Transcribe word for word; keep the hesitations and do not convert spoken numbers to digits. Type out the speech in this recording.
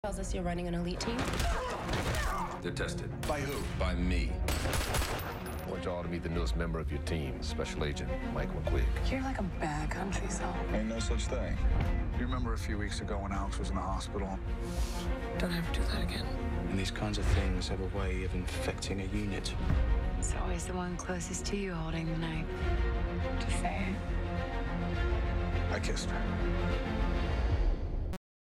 Tells us you're running an elite team. They're tested. By who? By me. I want y'all to meet the newest member of your team, Special Agent Mike McQuig. You're like a bad country song. Ain't no such thing. You remember a few weeks ago when Alex was in the hospital? Don't ever do that again. And these kinds of things have a way of infecting a unit. It's always the one closest to you holding the knife. Just say it. I kissed her.